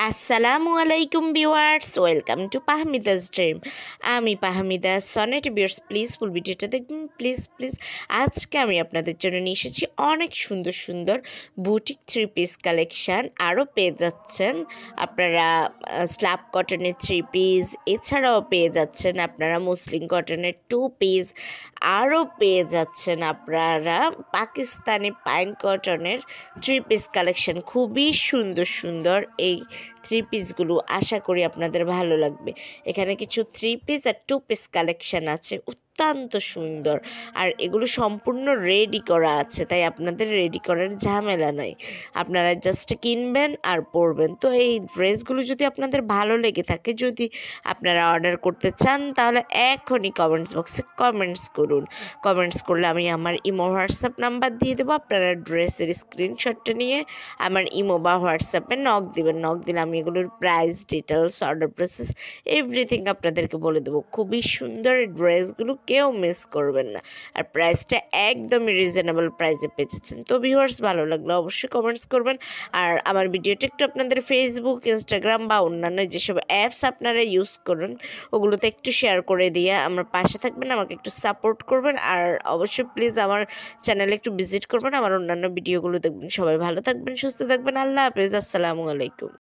আসসালামু আলাইকুম viewers, welcome to Pahmida's dream. আমি Pahmida Sonet viewers, please full ভিডিওটা দেখুন প্লিজ। আজকে আমি আপনাদের জন্য নিয়ে এসেছি অনেক সুন্দর সুন্দর বুটিক 3 পিস কালেকশান। আরও পেয়ে যাচ্ছেন আপনারা স্ল্যাব কটনের 3 পিস, এছাড়াও পেয়ে যাচ্ছেন আপনারা মুসলিম কটনের 2 পিস, আরও পেয়ে যাচ্ছেন আপনারা পাকিস্তানি পাইন কটনের 3 পিস কালেকশান। খুবই সুন্দর সুন্দর এই 3 পিসগুলো, আশা করি আপনাদের ভালো লাগবে। এখানে কিছু 3 পিস আর 2 পিস কালেকশান আছে, অত্যন্ত সুন্দর। আর এগুলো সম্পূর্ণ রেডি করা আছে, তাই আপনাদের রেডি করার ঝামেলা নাই, আপনারা জাস্ট কিনবেন আর পরবেন। তো এই ড্রেসগুলো যদি আপনাদের ভালো লেগে থাকে, যদি আপনারা অর্ডার করতে চান, তাহলে এখনই কমেন্টস বক্সে কমেন্টস করুন। কমেন্টস করলে আমি আমার ইমো হোয়াটসঅ্যাপ নাম্বার দিয়ে দেবো, আপনারা ড্রেসের স্ক্রিনশটটা নিয়ে আমার ইমো বা হোয়াটসঅ্যাপে নক দিবেন। নক দিলে আমি এগুলোর price, details, order process everything আপনাদেরকে বলে দেবো। খুবই সুন্দর ড্রেসগুলো, কেউ মিস করবেন না। আর প্রাইসটা একদমই রিজনেবল প্রাইসে পেয়ে যাচ্ছেন। তো ভিউয়ার্স, ভালো লাগলে অবশ্যই কমেন্টস করবেন। আর আমার ভিডিওটা একটু আপনাদের ফেসবুক, ইনস্টাগ্রাম বা অন্যান্য যেসব অ্যাপস আপনারা ইউজ করুন, ওগুলোতে একটু শেয়ার করে দিয়ে আমার পাশে থাকবেন, আমাকে একটু সাপোর্ট করবেন। আর অবশ্যই প্লিজ আমার চ্যানেলে একটু ভিজিট করবেন, আমার অন্যান্য ভিডিওগুলো দেখবেন। সবাই ভালো থাকবেন, সুস্থ থাকবেন। আল্লাহ হাফেজ, আসসালামু আলাইকুম।